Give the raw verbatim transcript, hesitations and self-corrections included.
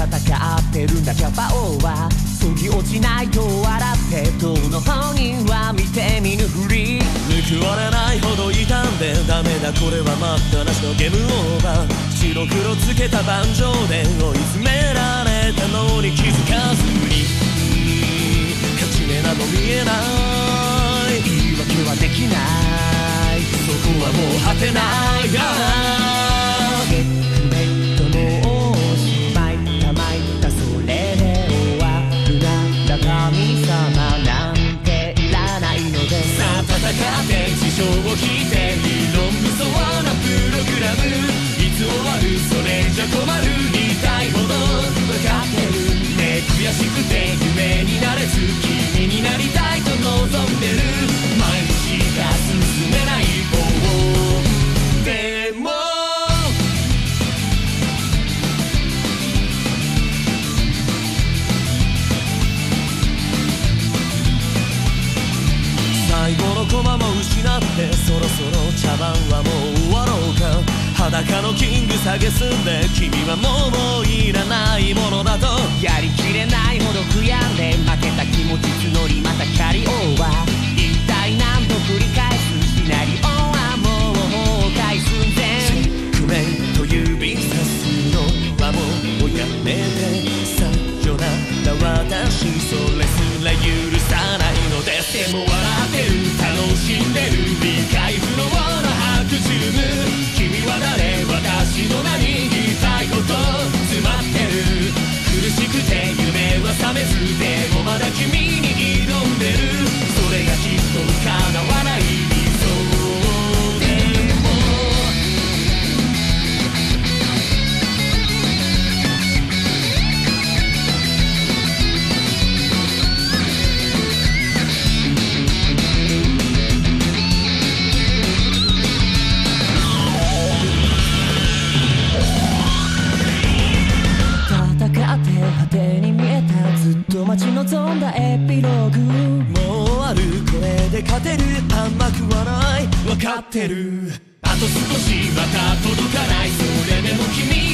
ってるんだキャパオーはそぎ落ちないと笑って当の本人は見て見ぬふり報われないほど傷んでダメだこれは待ったなしのゲームオーバー白黒つけた盤上で追い詰められたのに気づかずに勝ち目など見えない言い訳はできないそこはもう果てないがチェックメイトのおしまいたまいたそれで終わるなら神様なんていらないのでさあ戦って事情を聞いて理論無双なプログラムいつ終わるそれじゃ困る言いたいほど分かってるね悔しくて夢になれず君になりたいと望んでる毎日が進めない一方でも最後の駒も失ってそろそろ茶番はもう終わろうか裸のキング下げすんで君はもういらないものだとやりきれないほど悔やんで負けた気持ち募りまたキャリオーバー一体何度繰り返すシナリオはもう崩壊寸前チェックメイト指さすのはもうやめてさよなら私それすら許さないのですでも笑ってる楽しんでる理解不能な白チューム君は誰私の何言いたいこと詰まってる苦しくて夢は覚めずでもまだ君に挑んでるそれがきっと叶わない理想でも果てに見えたずっと待ち望んだエピローグもうあるこれで勝てる甘くはない分かってるあと少しまた届かないそれでも君